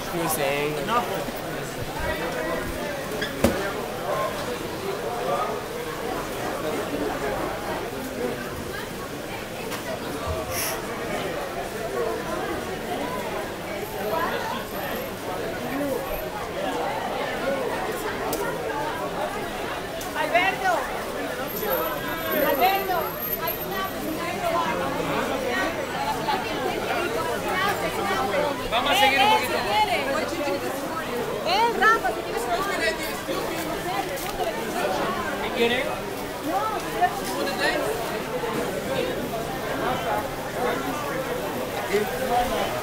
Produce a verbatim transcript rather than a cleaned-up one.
You were saying? No. Alberto. Alberto. Vamos a seguir un poquito. Eh, Rafa, si tienes ¿Qué quiere? No,